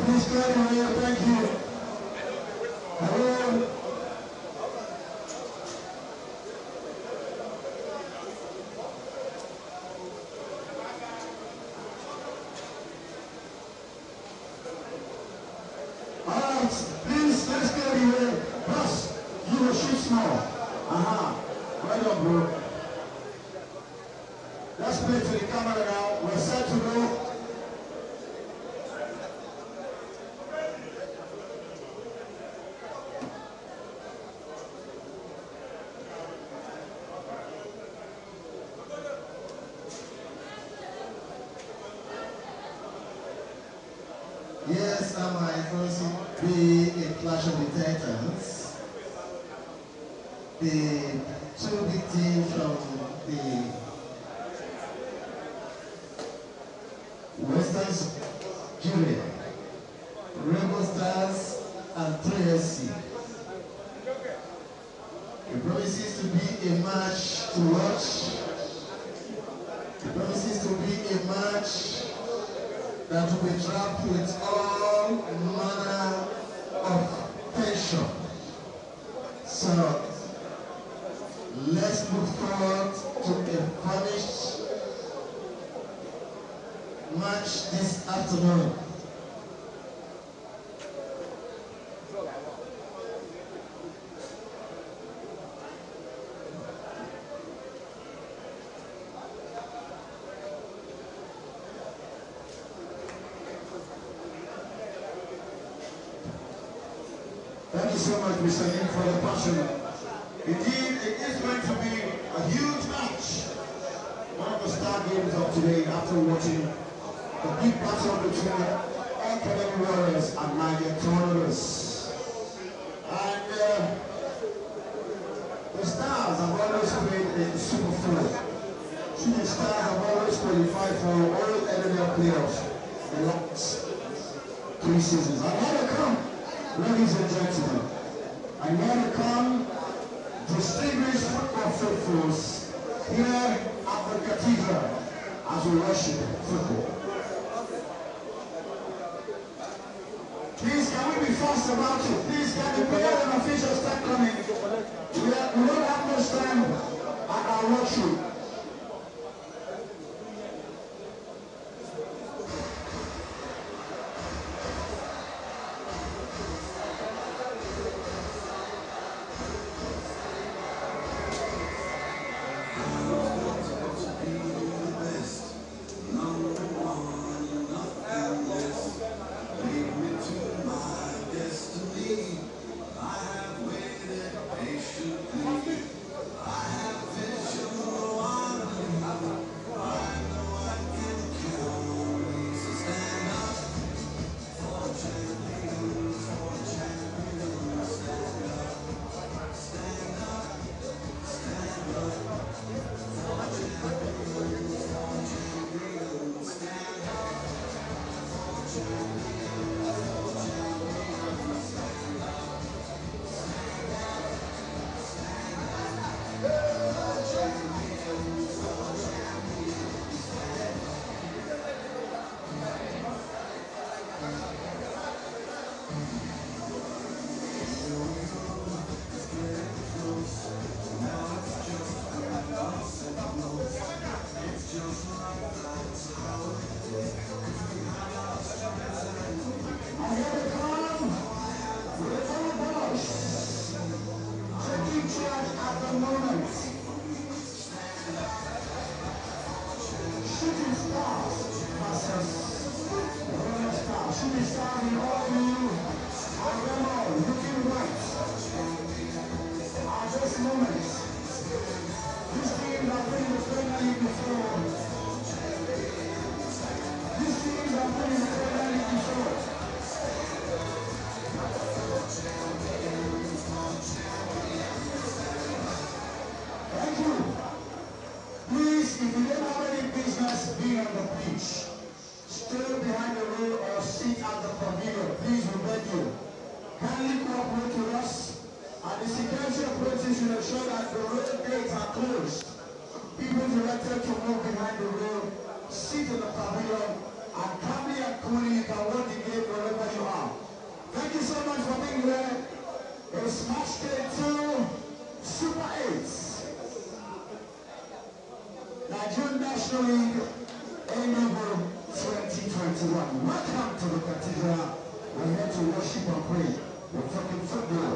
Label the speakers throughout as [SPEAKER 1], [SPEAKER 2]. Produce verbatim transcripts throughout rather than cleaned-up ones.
[SPEAKER 1] please get in here. Thank you. Hello. Alright, please, let's get in here. Boss, you will shoot small. Uh-huh. Right on, bro. Let's play to the camera now. We're set to go.
[SPEAKER 2] Yes, I'm my first be a clash of the Titans. The two big teams from the Western Nigeria, Rebel Stars and three S C. It promises to be a match to watch. It promises to be a match that will be trapped with all manner of tension. So let's look forward to a finished match this afternoon.
[SPEAKER 1] Thank you so much, Mister Lim, for the passion. Indeed, it is going to be a huge match. One of the star games of today after watching the big battle between Academy Warriors and Niger Tornadoes. And uh, the Stars have always played in Super Four. The Stars have always qualified for all N F L playoffs in the last three seasons. And now they come. Ladies and gentlemen, I want to come distinguished football faithfuls here at the cathedral as we worship football. Please, can we be fast about it? Please, can the players and officials start coming? We, are, we don't have much time at our worship. Sit in the pavilion and calmly and coolly you can watch the game wherever you League A-Level twenty twenty-one. Welcome to the Cathedral. We're here to worship and pray. We're talking football.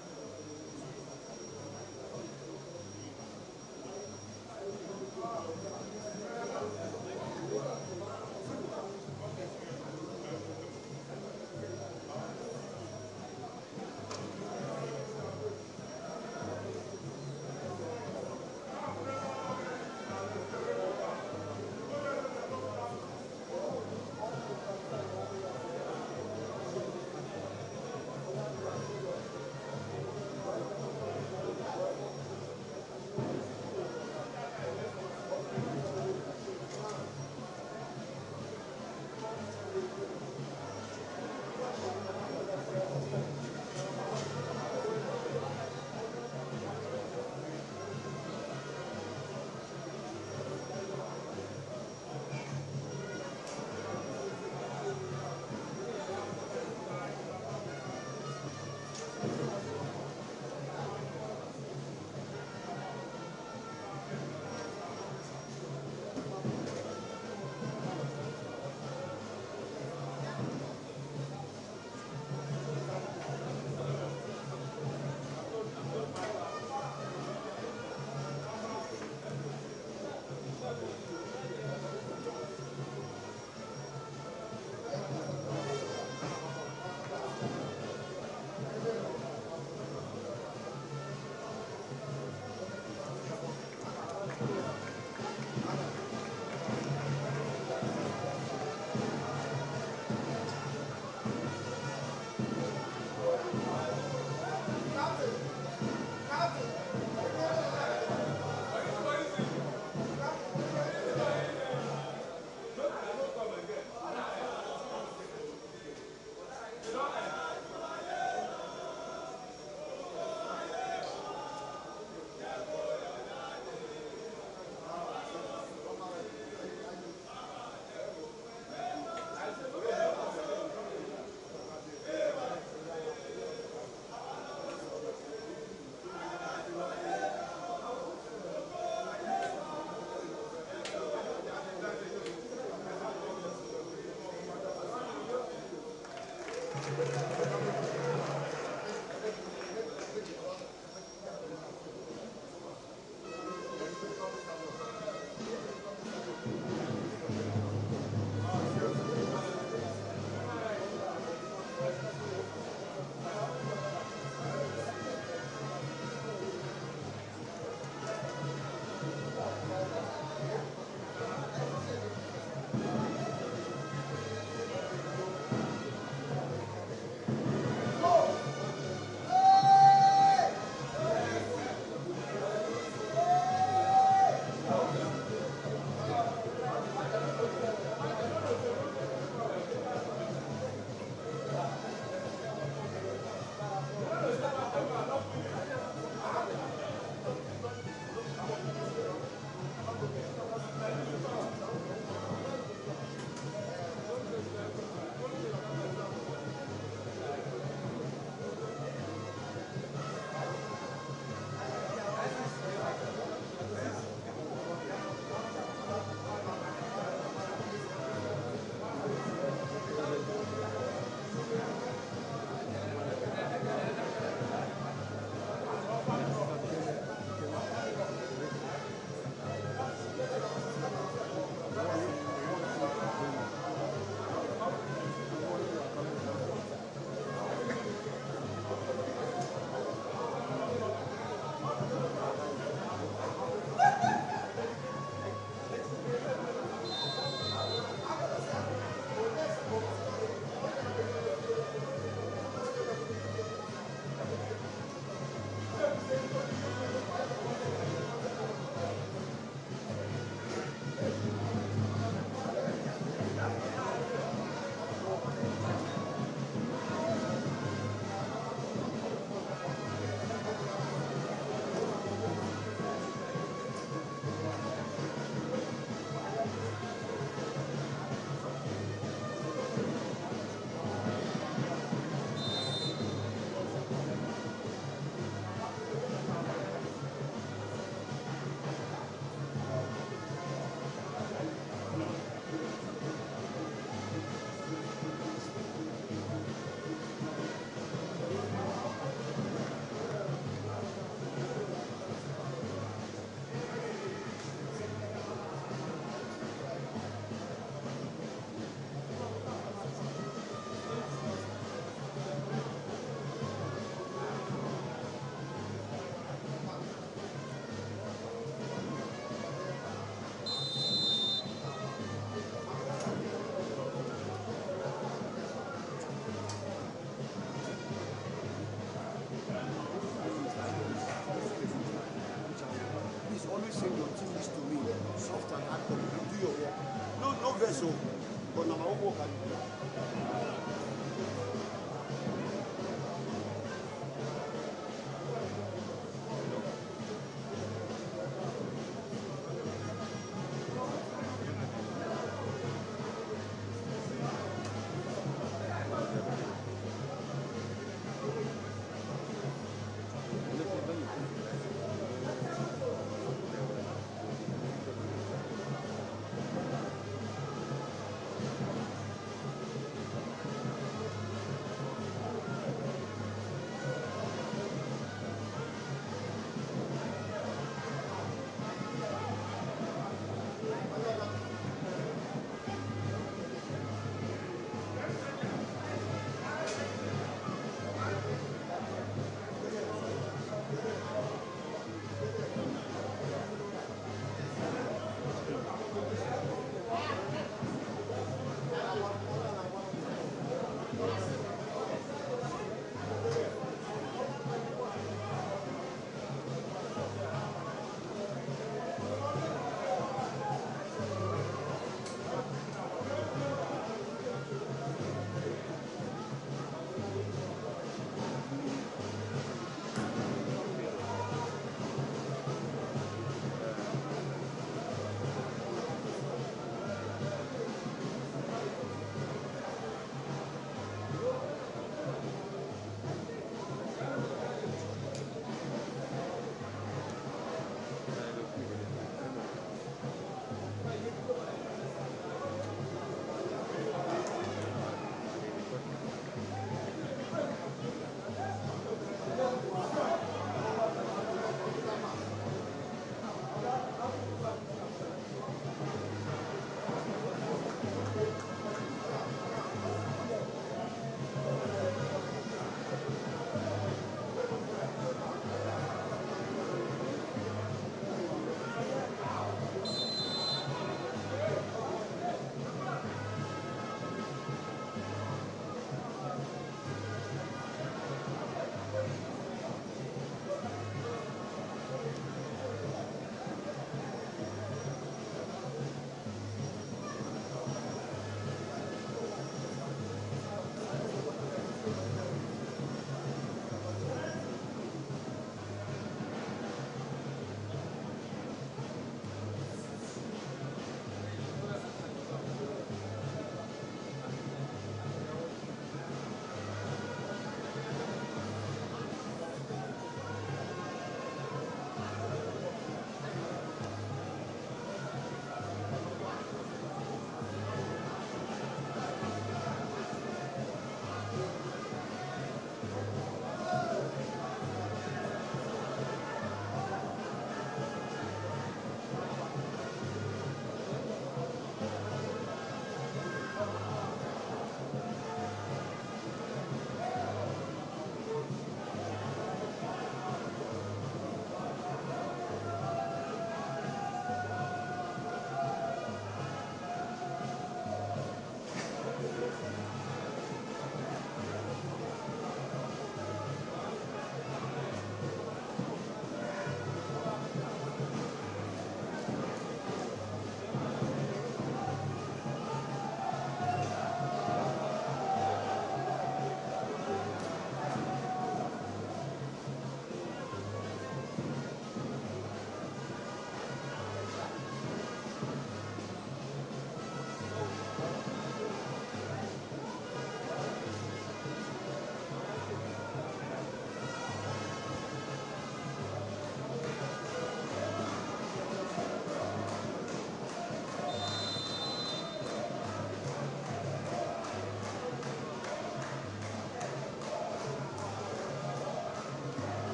[SPEAKER 1] Wow.
[SPEAKER 3] send your things to me, soft and hard copy. You do your work. No, no vessel, but now my own work I do.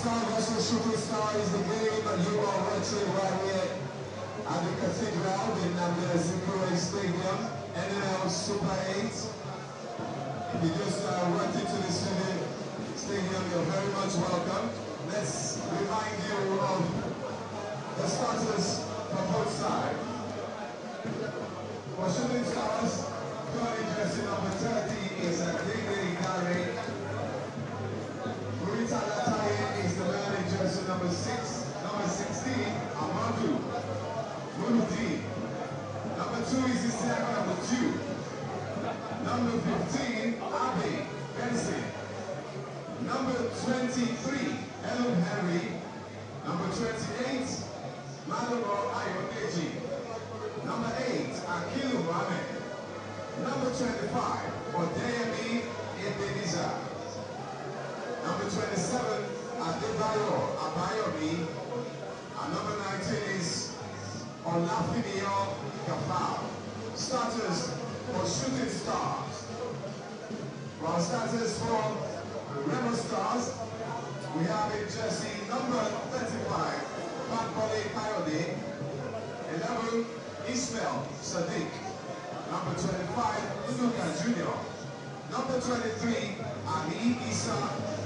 [SPEAKER 2] Star versus Shooting Star is the game that you are watching right here at the Cathedral in the Zikure Stadium, N N L Super eight. If you just uh, went into the stadium, stadium, you're very much welcome. Let's remind you of the starters from both sides. For Shooting Stars, currently jersey number thirty is a Grigri Gary. Rita Lataye is the man in jersey number six. Number sixteen, Amadou Mouloudi. Number two is Isiaka number two. Number fifteen, Abe Benson. Number twenty-three, Ellen Henry. Number twenty-eight, Madogo Ayodeji. Number eight, Akilu Mohamed. Number twenty-five, Odeyemi Ebenezer. Number twenty-seven, Adebayo Abayomi. And number nineteen is Olafiniyo Gafal. Starters for Shooting Stars. While starters for Remo Stars, we have in jersey number thirty-five, Bakole Kayode. eleven, Ismail Sadiq. Number twenty-five, Luka Junior Number twenty-three, Ali Isa.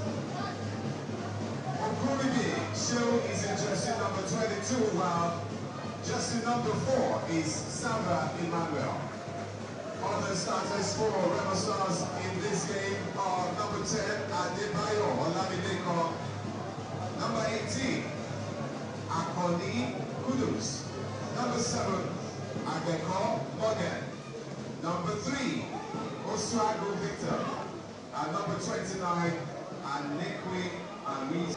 [SPEAKER 2] Okuribi Show is in jersey number twenty-two, while jersey number four is Sandra Emmanuel. Other starters for Remo Stars in this game are number ten, Adebayo Olamideko. Number eighteen, Akoni Kudus. Number seven, Ageko Morgan. Number three, Oswago Victor. And number twenty-nine, Anekwe Amis.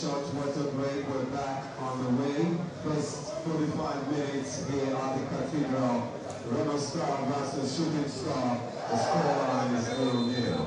[SPEAKER 4] short water break. We're back on the way. First forty-five minutes here at the Cathedral. Rebel Star versus Shooting Star. The scoreline is nil nil.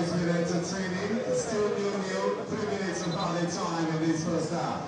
[SPEAKER 4] it's been entertaining. It's still nil-nil. Three minutes of added time in this first half.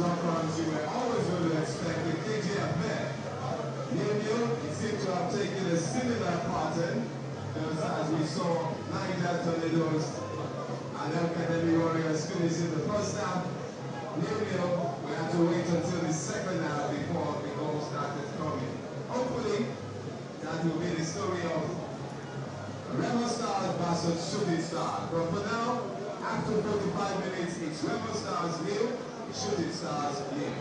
[SPEAKER 4] walk-ons you were always going to expect with K J Affair. Nino, it seemed to have taken a similar pattern just as we saw Niger Tornadoes and Academy Warriors finishing the first half. Nino, we have to wait until the second half before the goal started coming. Hopefully, that will be the story of Remo Stars versus Shooting Stars. But for now, after forty-five minutes, it's Remo Stars nil, Shooting Stars nil.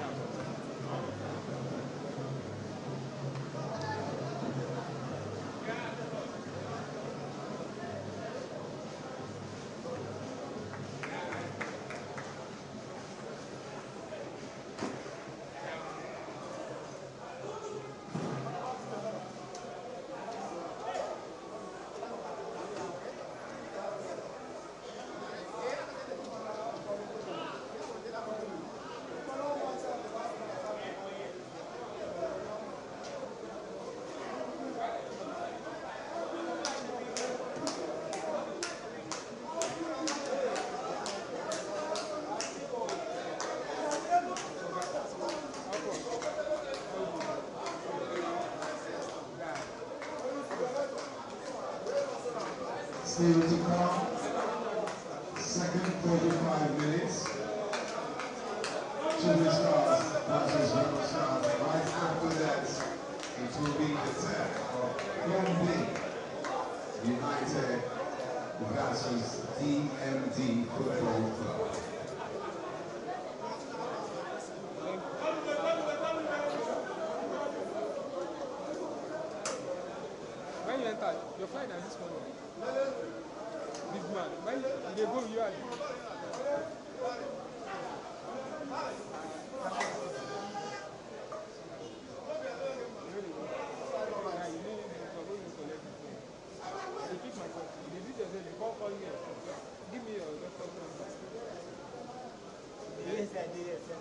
[SPEAKER 4] Still to come, second forty-five minutes. Shooting Stars versus Remo Stars. Right after that, it will be the turn of Gombe United versus D M D Football Club.
[SPEAKER 5] When you enter, you're fine at this moment. Big man, when they go, you are. Give me your laptop number. Yes, I did. Yes,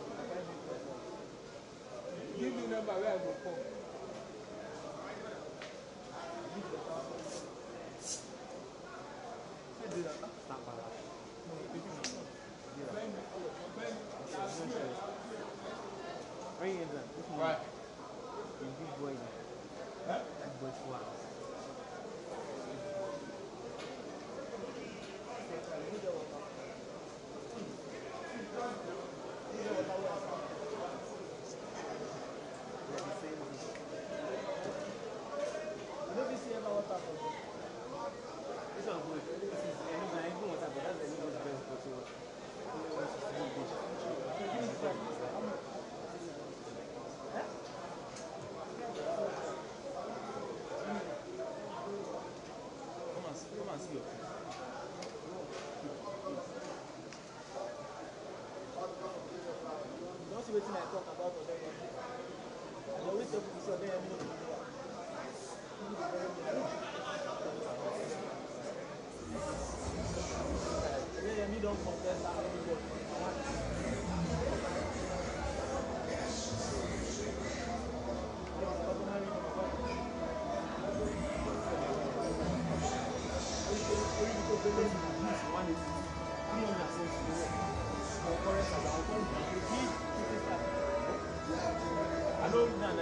[SPEAKER 5] give me number where I go call.
[SPEAKER 6] Right. Big boy. Huh? Big boy for us.
[SPEAKER 5] Wetin I talk about for them. I always talk to them. Then you don't confess that everybody. I don't know that.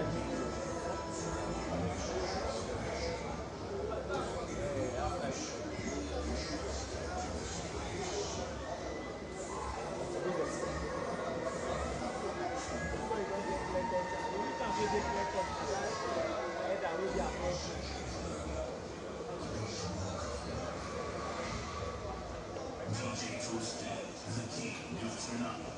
[SPEAKER 7] D J Toasty, the king, you turn up.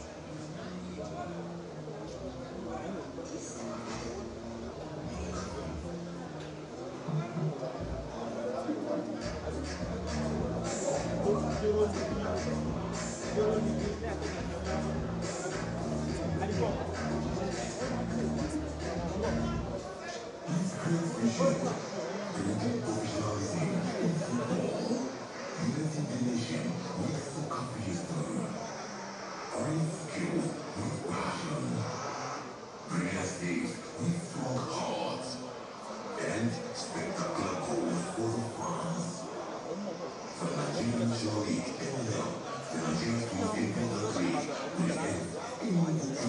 [SPEAKER 4] Enjoy it.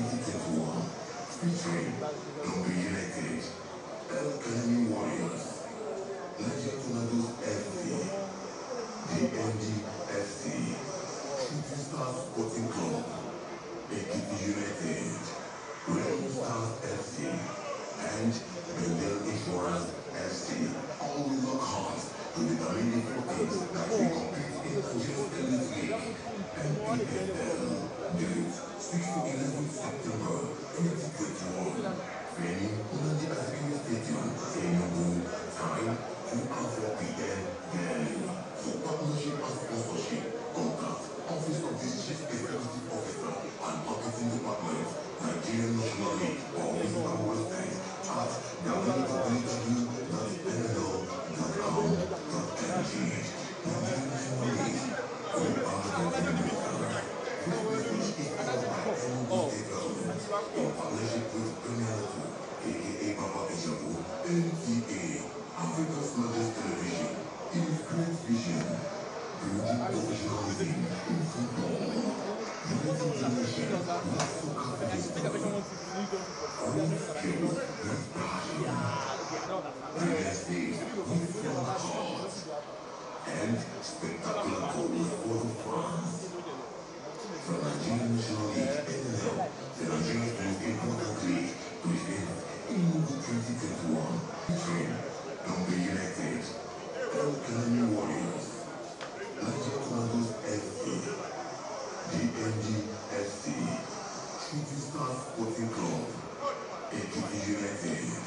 [SPEAKER 8] N D F C, Shooting Stars Sporting Club, Ekiti United, Rainbow Stars F C, and Bendel Insurance F C. All will look hard to the remaining four teams that will compete in Nigeria's Elite League and P F L. Date six to eleven September twenty twenty-one. Venue Nnamdi Azikiwe Stadium, Enugu. Time two and four p m daily. For partnership and sponsorship, contact Office of the Chief Executive Officer and Marketing Department, Nigerian National League, or visit our website at w w w dot n l dot com dot n g. Nigerian National League, we are the winners. This message is held by Enugu State Government in partnership with Premier League, aka Papa Ijabu, N T A, Africa's largest television. It is great vision, building professionalism in football. United the nation, not so confident. Own skill, with passion. Real estate, with full cause. And spectacular goals for the fans. From Nigerian National League, N N L, the Nigeria's most important league, presents Enugu twenty twenty-one, featuring Gombe United, El Kanami Warriors, Niger Commandos F C, D N D F C, Shooting Stars Sporting Club, Ekiti United,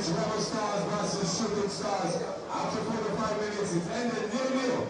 [SPEAKER 4] It's Rebel Stars versus Shooting Stars. After forty-five minutes, it's ended nil-nil.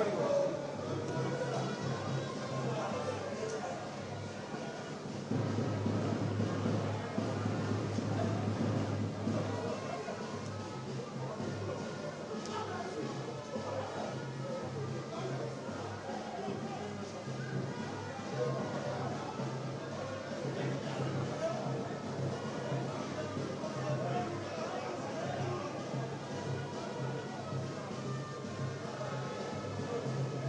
[SPEAKER 2] Thank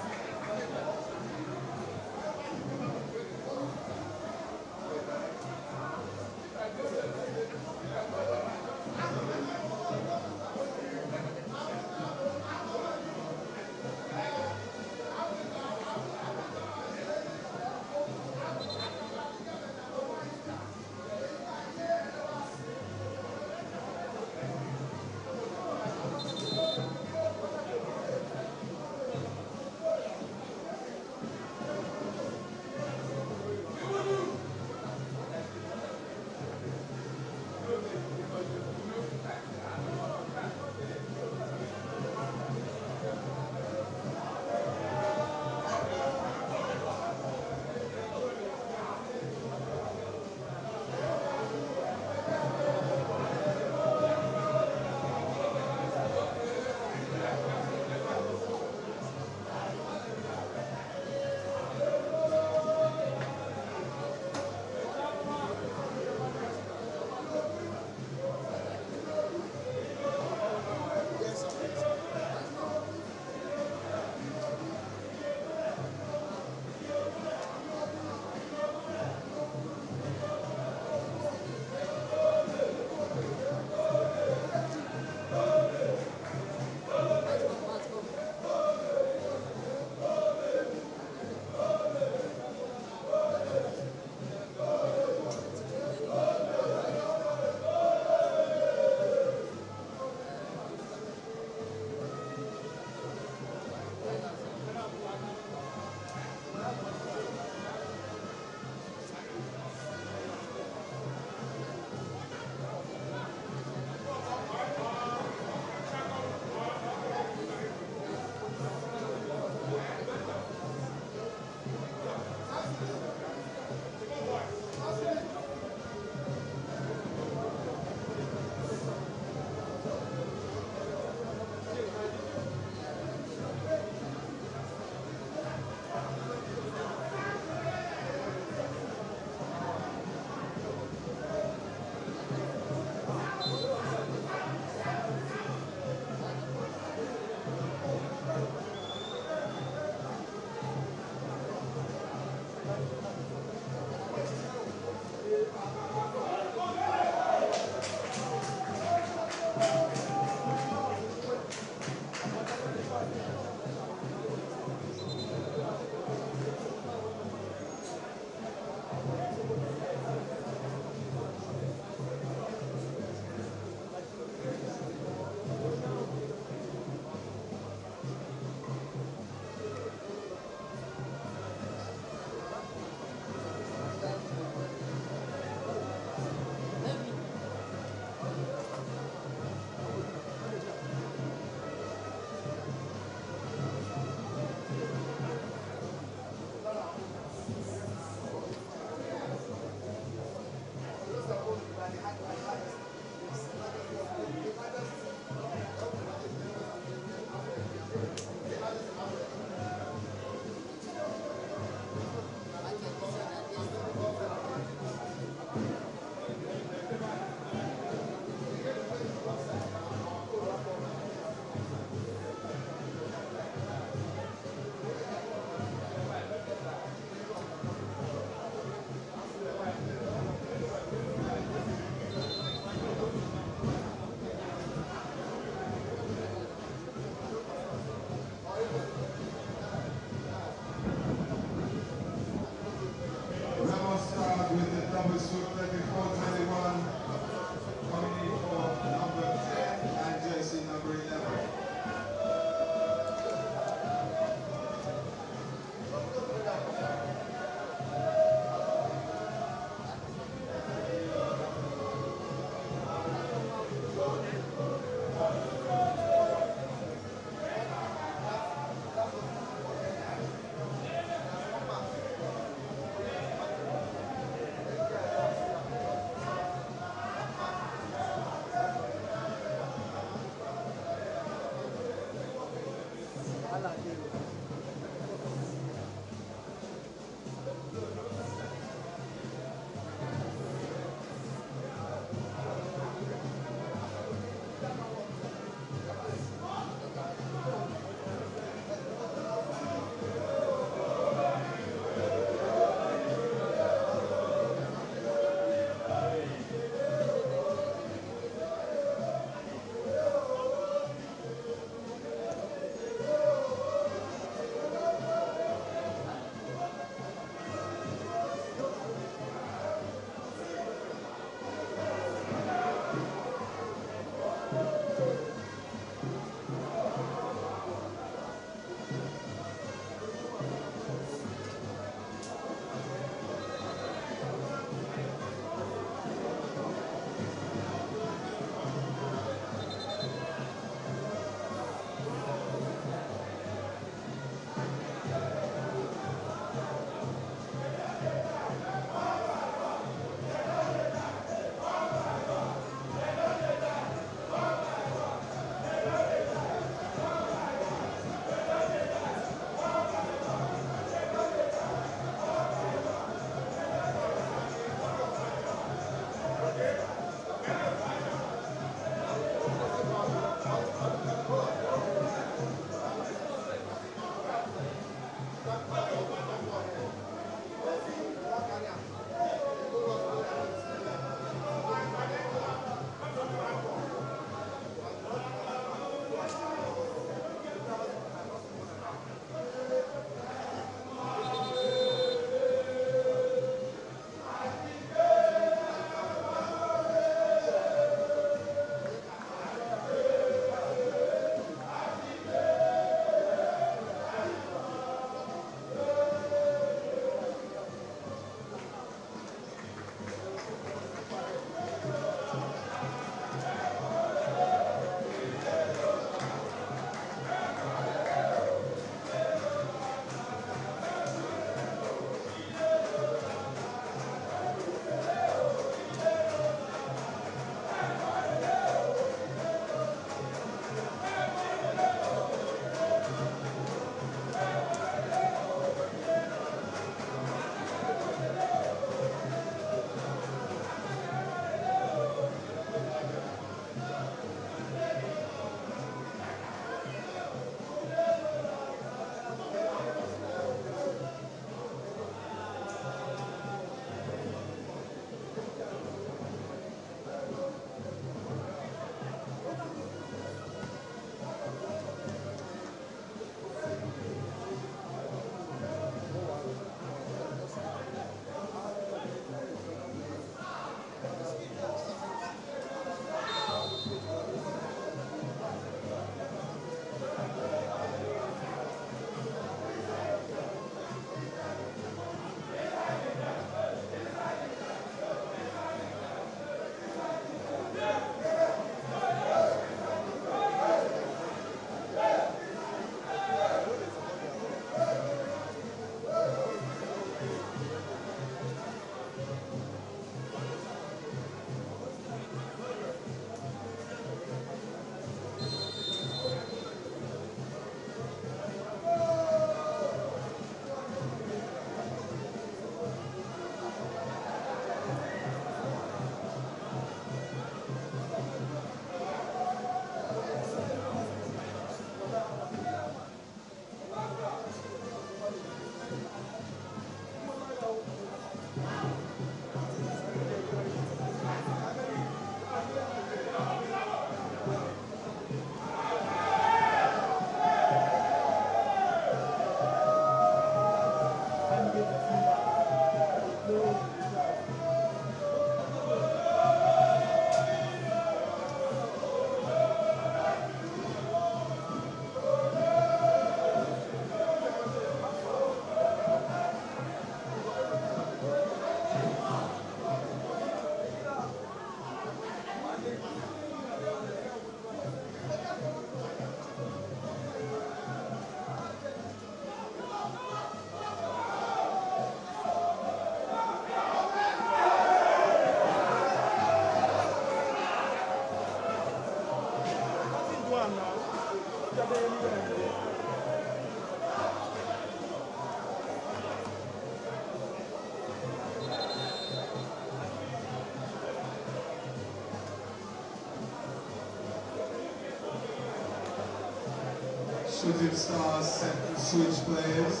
[SPEAKER 4] Shooting Stars set to switch players.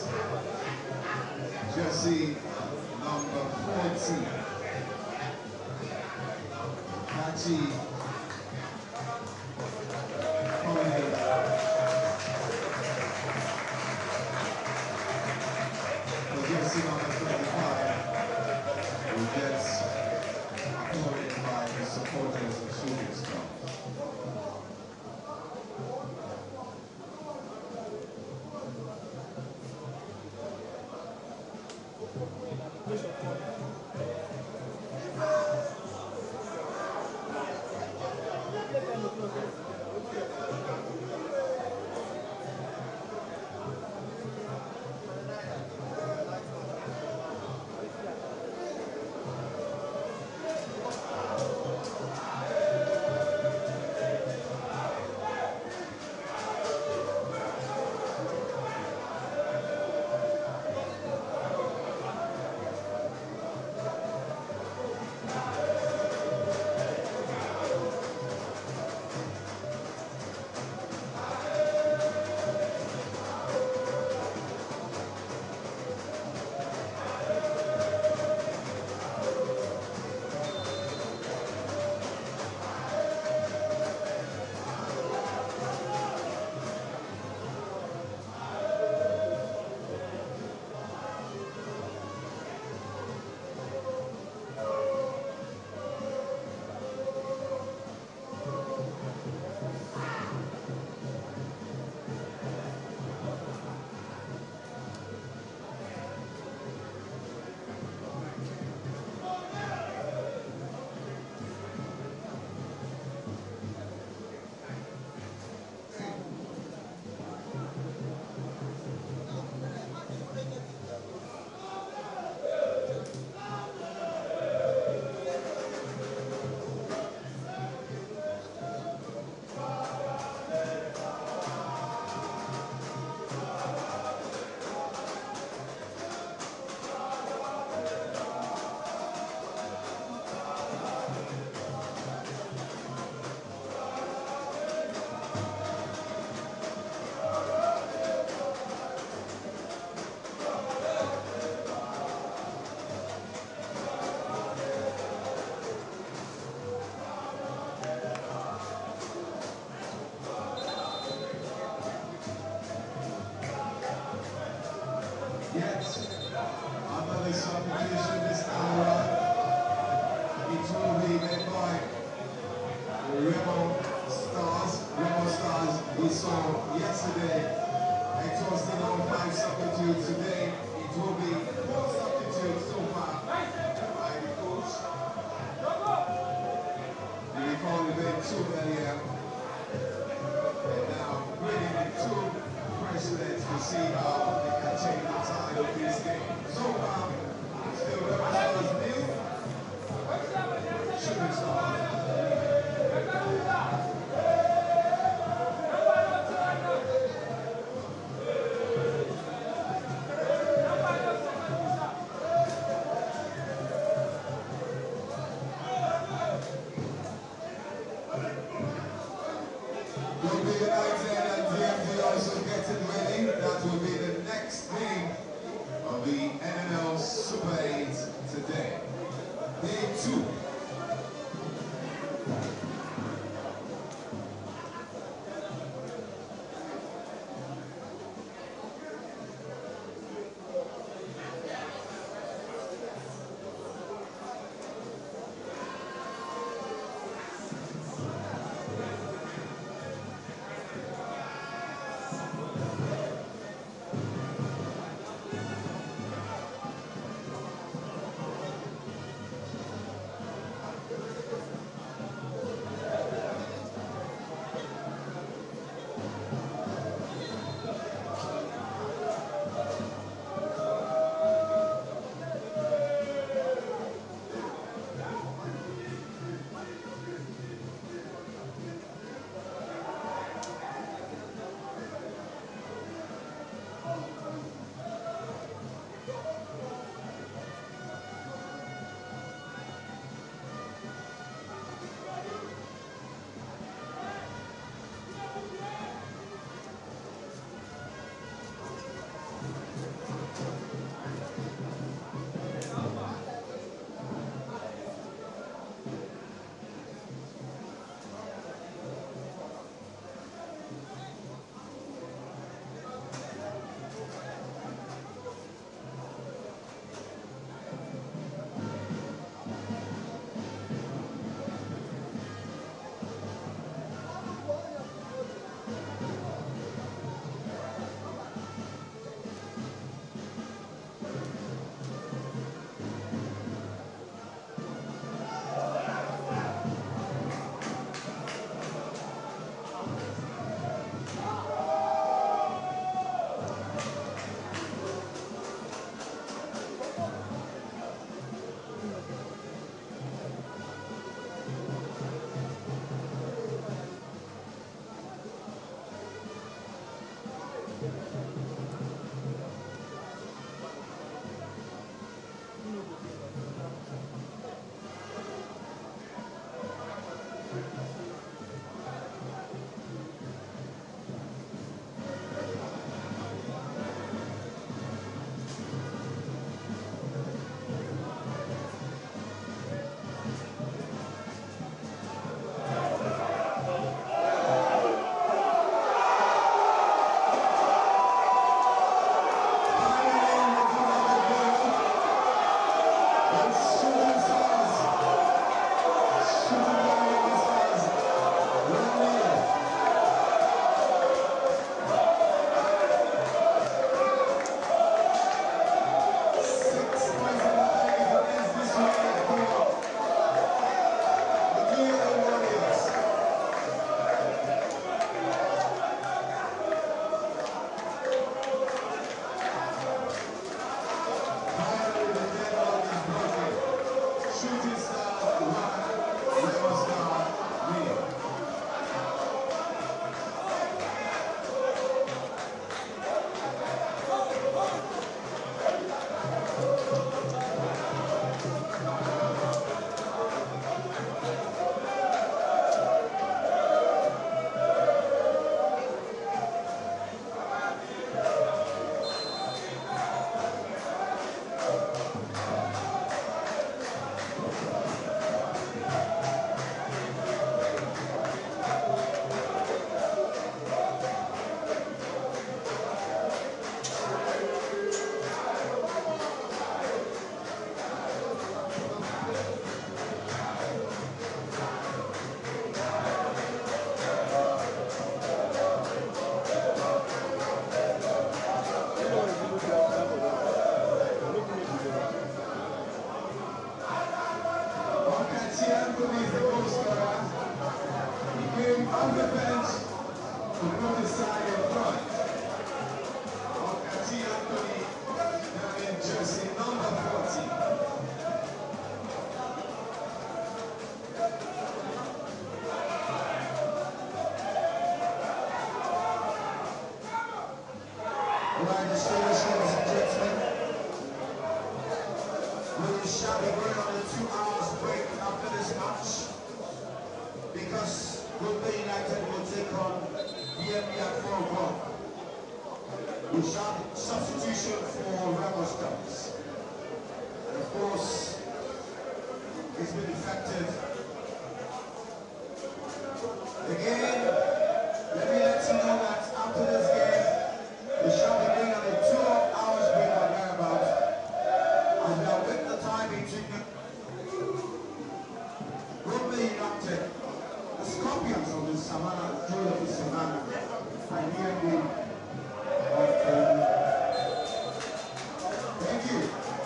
[SPEAKER 4] Jersey number forty. Hachi Collier. For jersey number twenty-five, who gets applauded by the supporters of Shooting Stars. Yet, another subdivision this time around. It will be led by the Rebel Stars. Rebel Stars we saw yesterday exhausting all five substitutes. Today it will be four substitutes so far by the coach. We recall event two earlier. And now bringing in two presidents to see how they can change the tide of this game. So far, still Rebel Stars new. Shooting Stars. Will be United and D M D also getting ready. That will be the next game of the N N L Super eight today. Day two. off the bench to put his side in front. Okati Anthony down in jersey number forty.
[SPEAKER 1] Right, distinguished ladies and gentlemen, we shall be going on a two hours break after this match because Gombe United will take on D M B at four o'clock. We shall have substitution for Remo Stars. And of course, it's been effective. Again, let me let you know that after this game, we shall be going on a two hours break or thereabouts. And we are with the time between Gombe United, the Scorpions of the Savannah, Jewel of the Savannah, and D M B of um, thank you.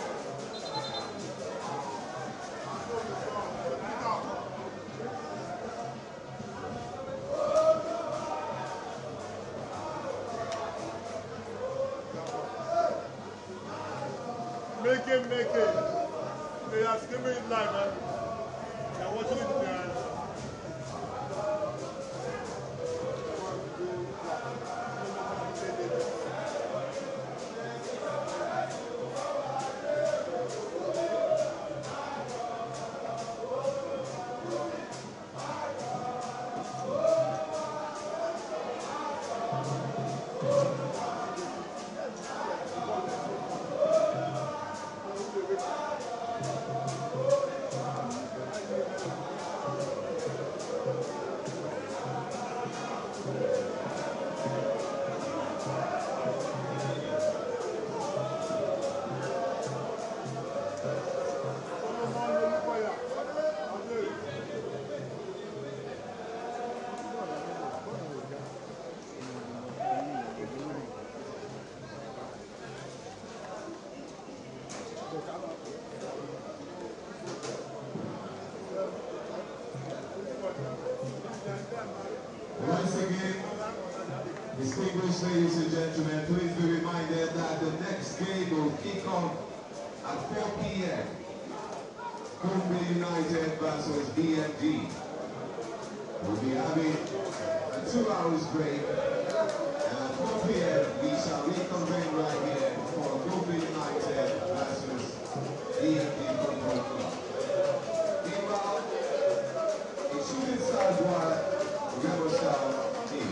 [SPEAKER 3] Make it, make it. They are skimming it live, man. They're watching it behind.
[SPEAKER 4] Once again, distinguished ladies and gentlemen, please be reminded that the next game will kick off at four p m Gombe United versus D M D. We'll be having a two hours break, and at four p m we shall reconvene right here for Gombe United versus D M D Football Club. Meanwhile, it's Shooting Stars one, Rebel Stars team.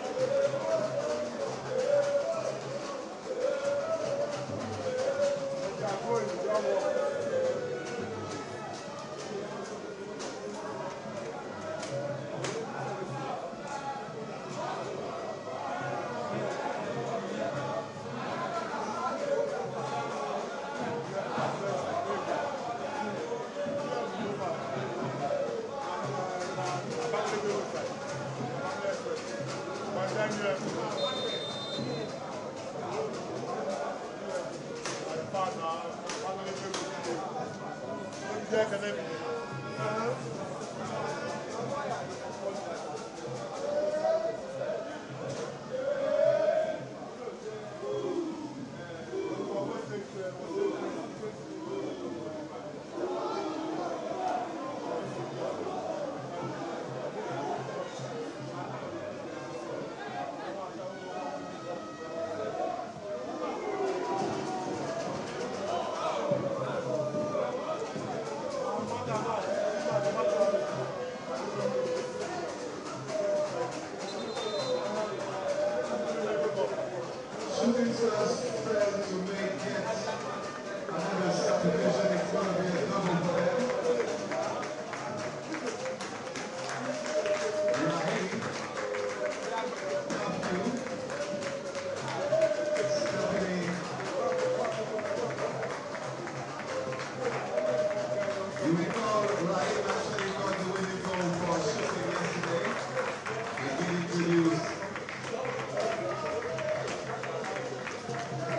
[SPEAKER 4] Shooting Stars failed to make yet another subdivision. It's going to be a double for them. Rahim, Matthew, Stephanie. You recall Rahim actually got the winning goal for shooting yesterday. He did introduce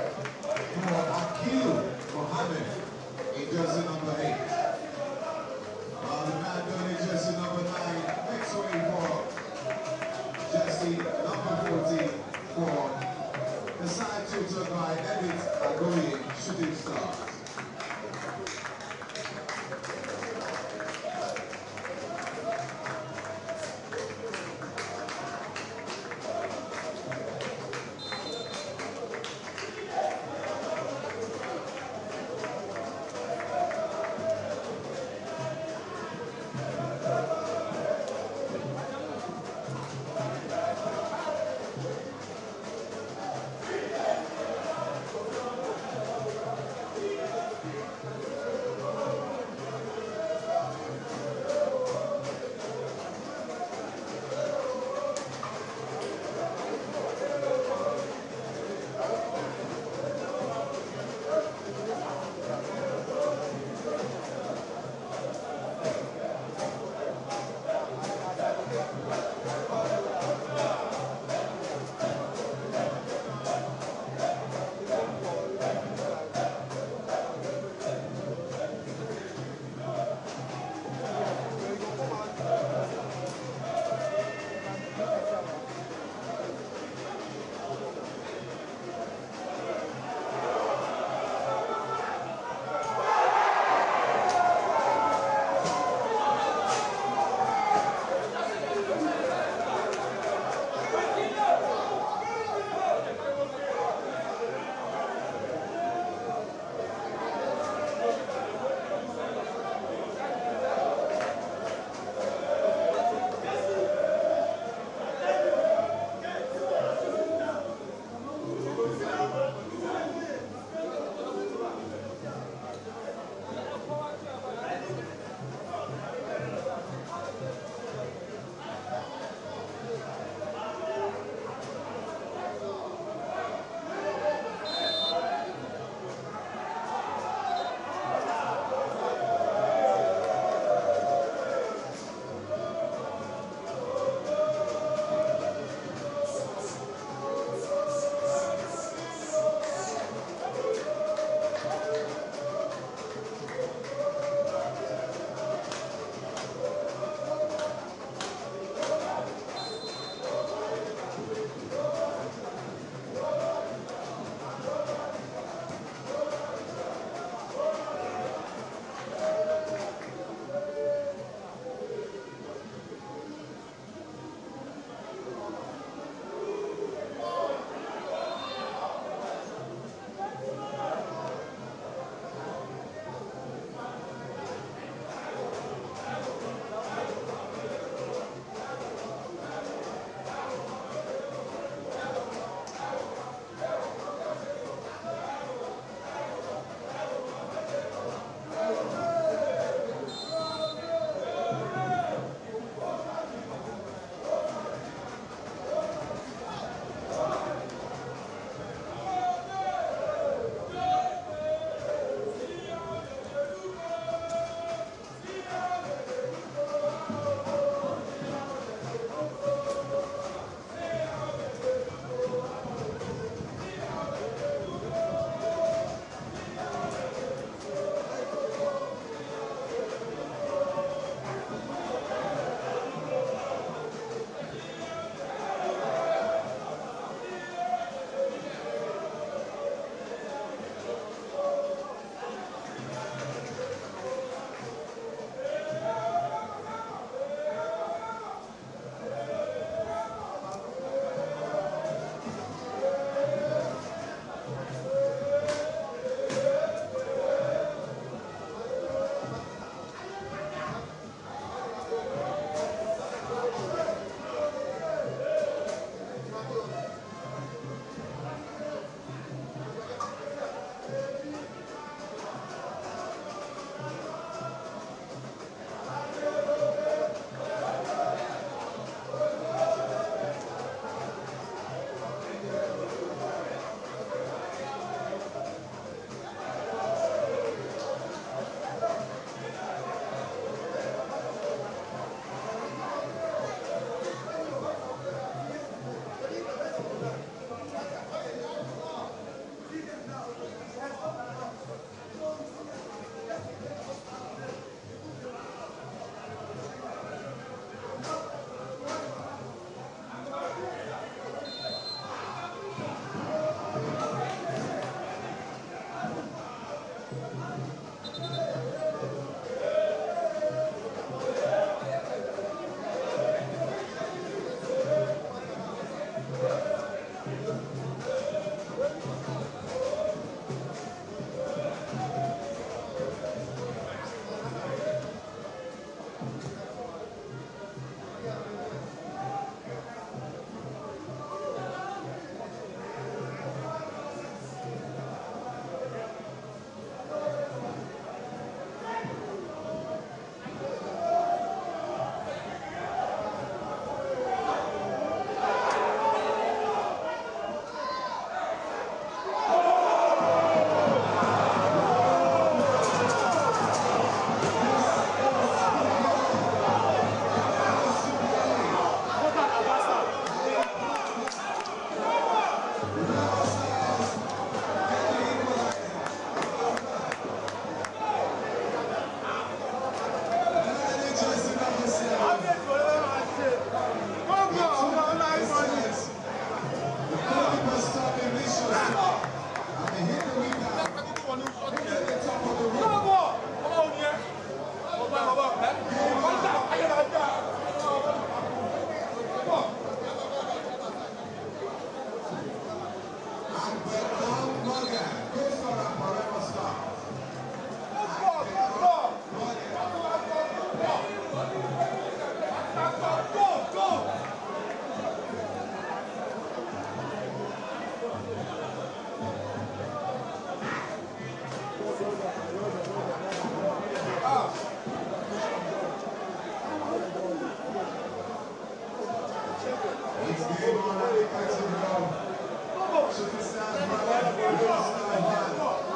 [SPEAKER 4] It's game on at the catching ground. Shooting stars one, Golden Star one.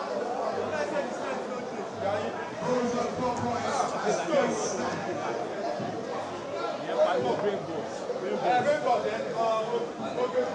[SPEAKER 4] Goes up four points as things stand.
[SPEAKER 5] Yeah, I will bring balls. Bring balls. Then, uh, okay.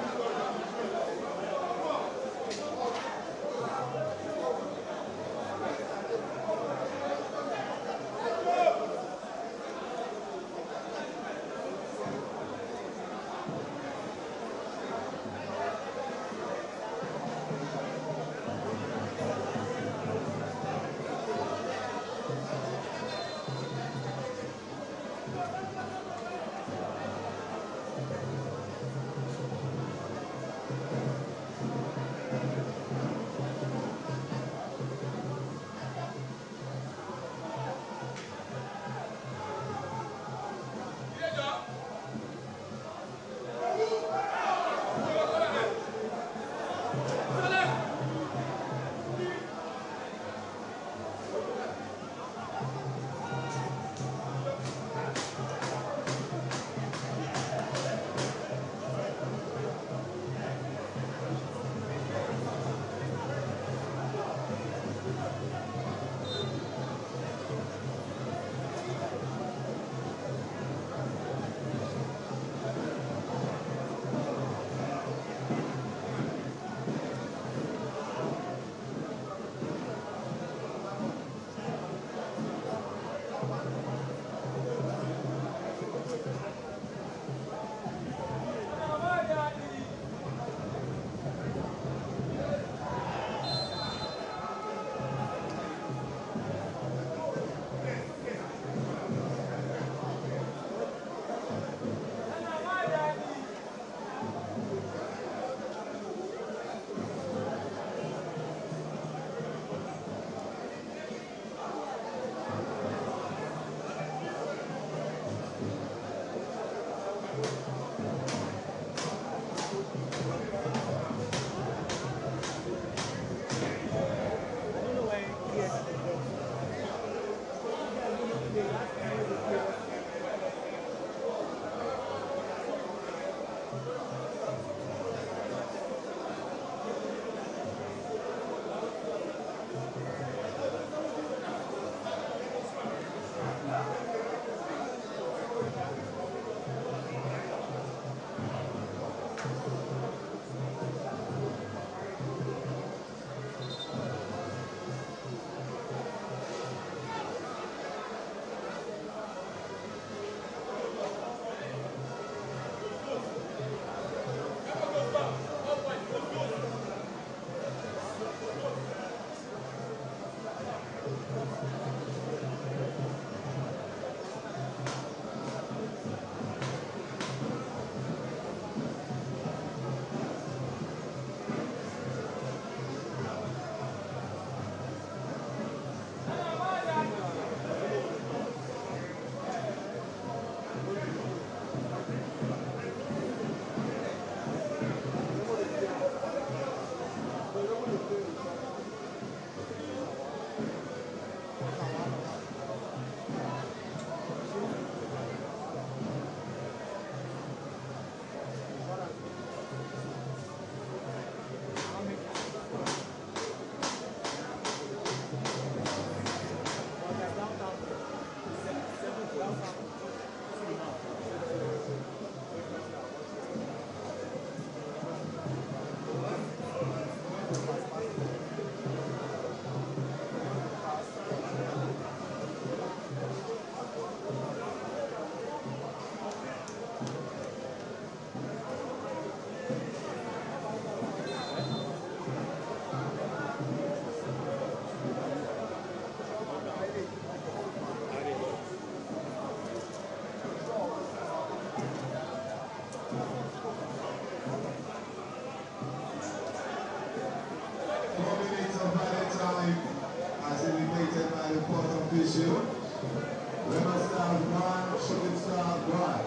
[SPEAKER 4] Official. Rebel Stars one, Shooting Stars one.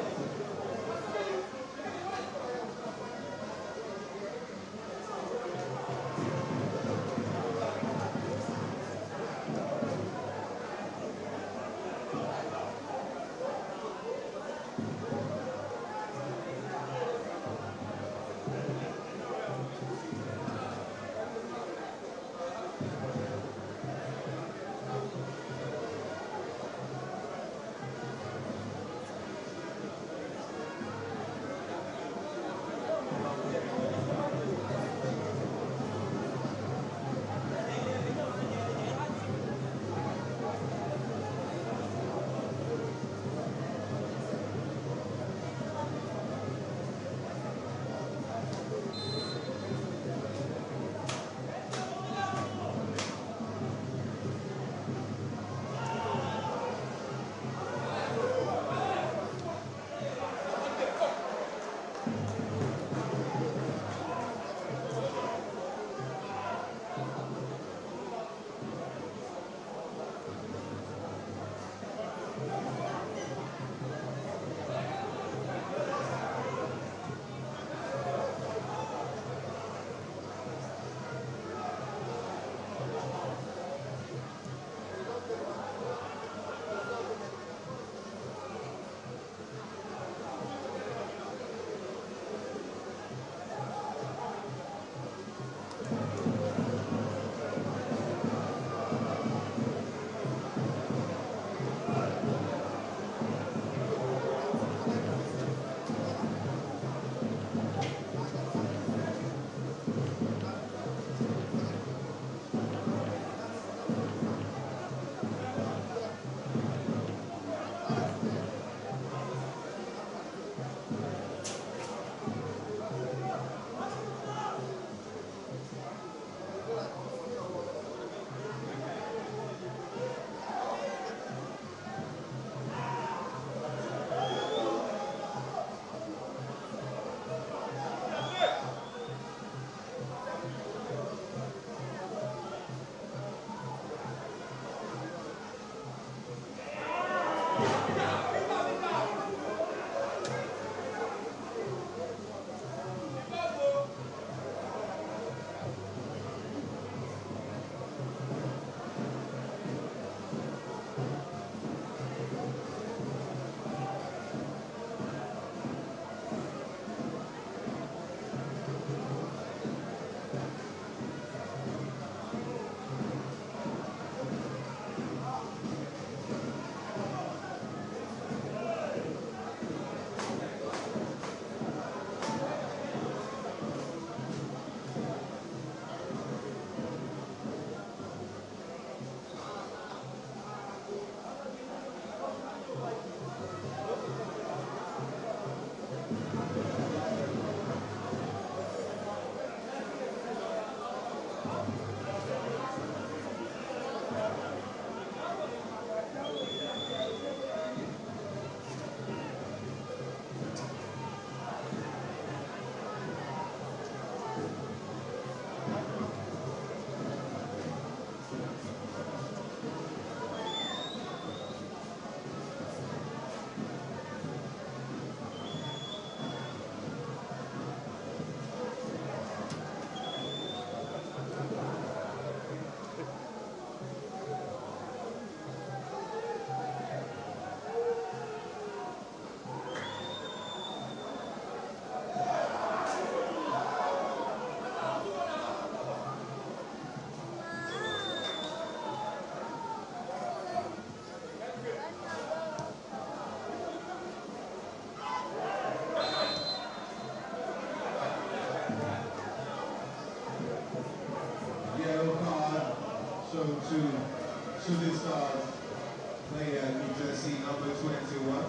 [SPEAKER 4] to Shooting Stars player New Jersey number twenty-one.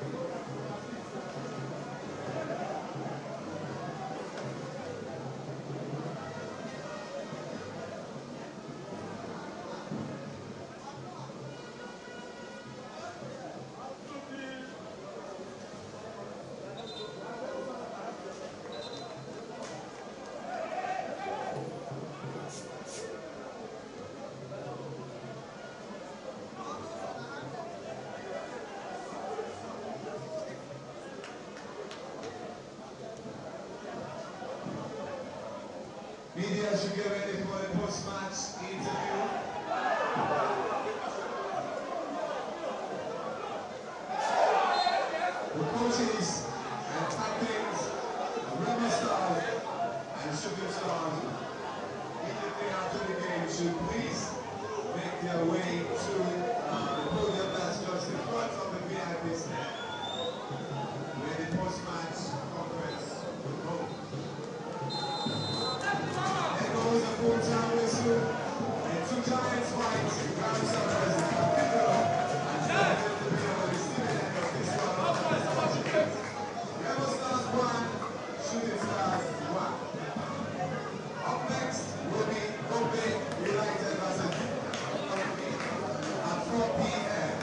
[SPEAKER 4] Media should get ready for the post-match interview. The coaches and captains, Remo Stars and Shooting Stars immediately after the game should please make their way to uh, the podium that's just in front of the V I P stand, where the post-match conference will go. The full-time whistle and two giants fight. Ground Summers and Cathedral and Jonathan to be able to see the end of this one. Rebel Stars one, Shooting Stars one. Up next will be Kobe United versus at four p m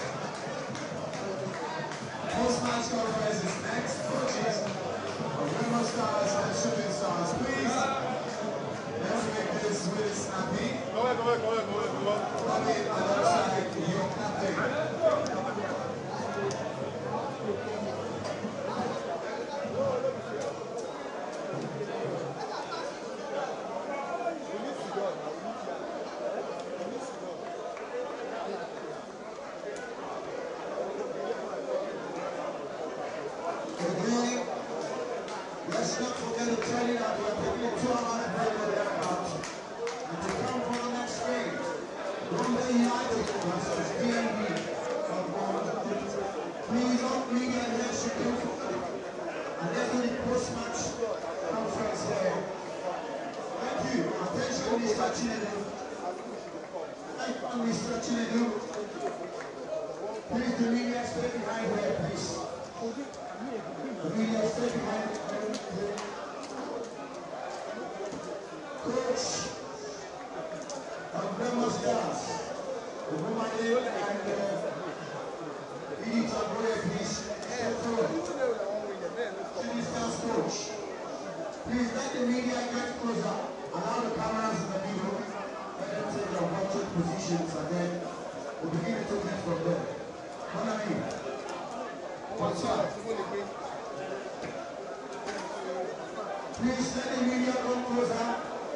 [SPEAKER 4] Post-match conference is next. Coaches of Rebel Stars and Shooting Stars, please. Let's make this really snappy.
[SPEAKER 3] Go ahead, go ahead, go ahead, go ahead, go ahead.
[SPEAKER 4] Come in alongside your captain.
[SPEAKER 1] Okay. Let's not forget to tell you that we are taking a two hour break on the aircraft and to come for the next game. Bombay United versus D M B. Please don't media here should do and let's do the post-match conference here. Thank you. Attention, Mister Chinedu. Thank you, Mister Chinedu. Please, the media stay behind here, please. The media stay behind. Coach of Remo Stars, the woman and uh, Edith Agoye, please step forward. Shooting Stars coach. Please let the media get closer. Allow the cameras in the middle. Let them take their watching positions and then we'll begin to take it from there. What I mean? What's up? Please let the media come closer.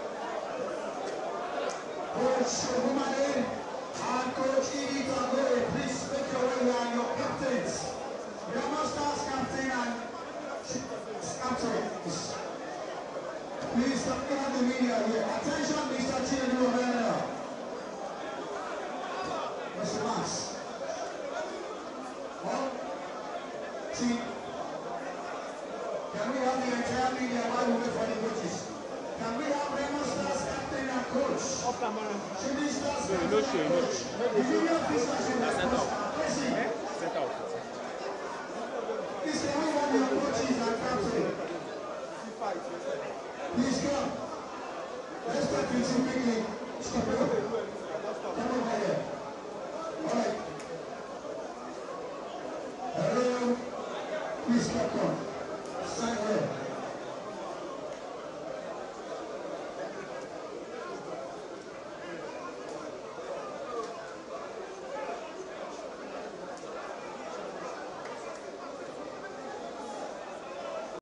[SPEAKER 1] Coach Humane and Coach Edith Agoye, please make your way here, your captains. Remo Stars captain and captain. Please don't get the media here. Attention, Mister Chinedu Omena. Mister Max. One, two. Can we have the entire media while we wait for the coaches? Can we have Remo Stars captain and coach?
[SPEAKER 5] Off camera.
[SPEAKER 1] Shooting Stars
[SPEAKER 5] No,
[SPEAKER 1] captain
[SPEAKER 5] no
[SPEAKER 1] and
[SPEAKER 5] shame.
[SPEAKER 1] coach. The video officer should be
[SPEAKER 5] Sent out.
[SPEAKER 1] Listen.
[SPEAKER 5] Sent out.
[SPEAKER 1] Please can we have your coaches and captain? Please come. Let's start with you quickly. Stop it.